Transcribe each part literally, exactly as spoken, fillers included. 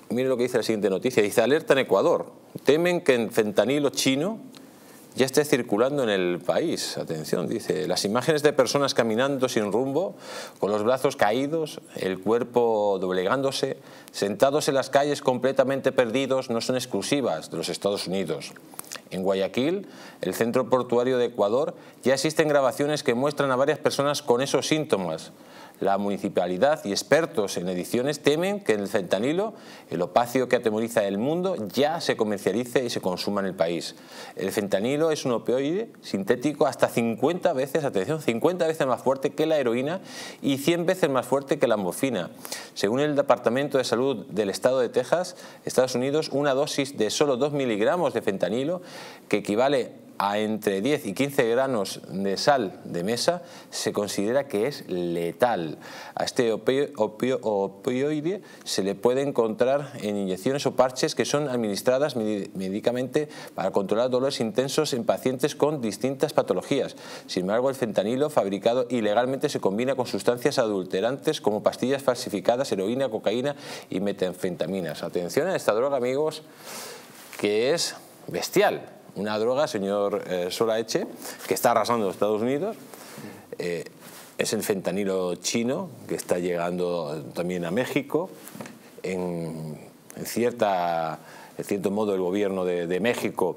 mire lo que dice la siguiente noticia. Dice, alerta en Ecuador. Temen que el fentanilo chino ya esté circulando en el país. Atención, dice, las imágenes de personas caminando sin rumbo, con los brazos caídos, el cuerpo doblegándose, sentados en las calles completamente perdidos, no son exclusivas de los Estados Unidos. En Guayaquil, el centro portuario de Ecuador, ya existen grabaciones que muestran a varias personas con esos síntomas. La municipalidad y expertos en ediciones temen que el fentanilo, el opiáceo que atemoriza el mundo, ya se comercialice y se consuma en el país. El fentanilo es un opioide sintético hasta cincuenta veces, atención, cincuenta veces más fuerte que la heroína y cien veces más fuerte que la morfina. Según el Departamento de Salud del Estado de Texas, Estados Unidos, una dosis de solo dos miligramos de fentanilo, que equivale a entre diez y quince gramos de sal de mesa, se considera que es letal. A este opio, opio, opioide se le puede encontrar en inyecciones o parches que son administradas médicamente para controlar dolores intensos en pacientes con distintas patologías. Sin embargo, el fentanilo fabricado ilegalmente se combina con sustancias adulterantes como pastillas falsificadas, heroína, cocaína y metanfetaminas. Atención a esta droga, amigos, que es bestial. Una droga, señor eh, Solaeche, que está arrasando en Estados Unidos. Eh, es el fentanilo chino, que está llegando también a México. En, en, cierta, en cierto modo, el gobierno de, de México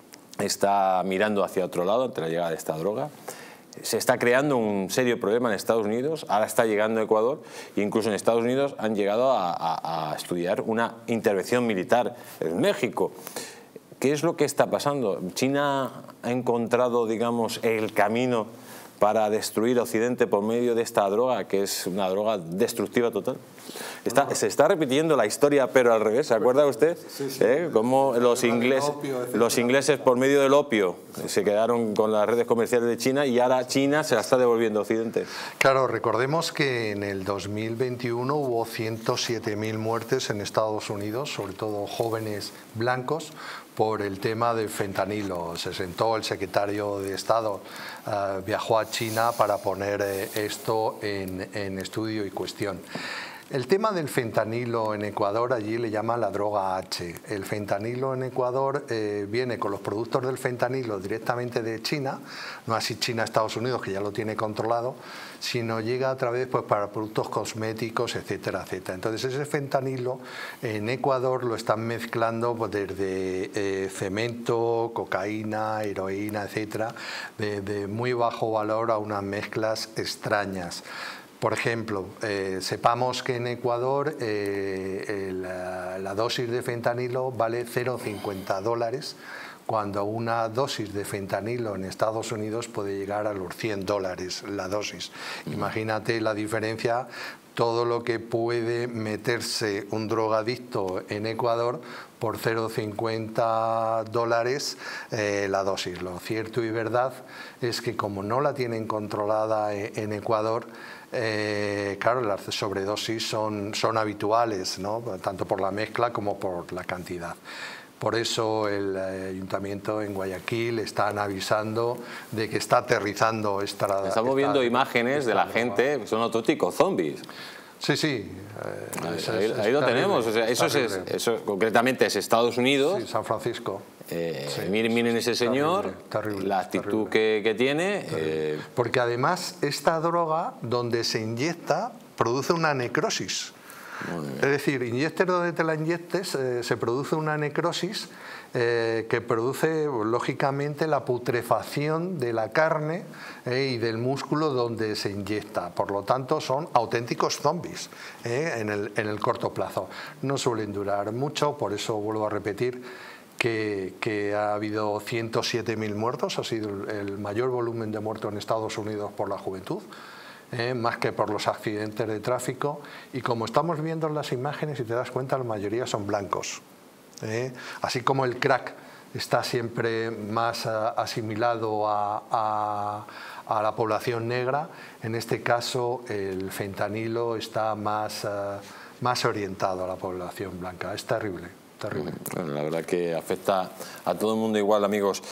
está mirando hacia otro lado ante la llegada de esta droga. Se está creando un serio problema en Estados Unidos, ahora está llegando a Ecuador, e incluso en Estados Unidos han llegado a, a, a estudiar una intervención militar en México. ¿Qué es lo que está pasando? ¿China ha encontrado, digamos, el camino para destruir Occidente por medio de esta droga, que es una droga destructiva total? Está, bueno, se está repitiendo la historia, pero al revés. ¿Se acuerda usted? Sí, sí. ¿Eh? Cómo los, ingles, opio, los ingleses, por medio del opio, se quedaron con las redes comerciales de China y ahora China se la está devolviendo a Occidente. Claro, recordemos que en el dos mil veintiuno hubo ciento siete mil muertes en Estados Unidos, sobre todo jóvenes blancos, por el tema del fentanilo. Se sentó el secretario de Estado, uh, viajó a China para poner eh, esto en, en estudio y cuestión. El tema del fentanilo en Ecuador, allí le llaman la droga H. El fentanilo en Ecuador eh, viene con los productos del fentanilo directamente de China, no así China, Estados Unidos, que ya lo tiene controlado, sino llega a través pues, para productos cosméticos, etcétera, etcétera. Entonces ese fentanilo en Ecuador lo están mezclando pues, desde eh, cemento, cocaína, heroína, etcétera, de, de muy bajo valor a unas mezclas extrañas. Por ejemplo, eh, sepamos que en Ecuador eh, la, la dosis de fentanilo vale cero coma cincuenta dólares, cuando una dosis de fentanilo en Estados Unidos puede llegar a los cien dólares la dosis. Imagínate la diferencia, todo lo que puede meterse un drogadicto en Ecuador por cero coma cincuenta dólares eh, la dosis. Lo cierto y verdad es que como no la tienen controlada en Ecuador, Eh, claro, las sobredosis son, son habituales, ¿no? Tanto por la mezcla como por la cantidad. Por eso el ayuntamiento en Guayaquil están avisando de que está aterrizando esta... Estamos esta, viendo imágenes de la gente, que son auténticos zombies. Sí, sí. Eh, es, ahí, es, ahí lo tenemos. O sea, eso, es, eso concretamente es Estados Unidos. Sí, San Francisco. Eh, sí, miren, miren ese señor, terrible, terrible, la actitud que, que tiene. Eh. Porque además esta droga, donde se inyecta, produce una necrosis. Es decir, inyectes donde te la inyectes, eh, se produce una necrosis eh, que produce, lógicamente, la putrefacción de la carne eh, y del músculo donde se inyecta. Por lo tanto, son auténticos zombies eh, en, el, en el corto plazo. No suelen durar mucho, por eso vuelvo a repetir que, que ha habido ciento siete mil muertos, ha sido el, el mayor volumen de muertos en Estados Unidos por la juventud. Eh, más que por los accidentes de tráfico, y como estamos viendo en las imágenes, si te das cuenta, la mayoría son blancos. Eh, así como el crack está siempre más uh, asimilado a, a, a la población negra, en este caso el fentanilo está más, uh, más orientado a la población blanca. Es terrible, terrible. Bueno, la verdad que afecta a todo el mundo igual, amigos.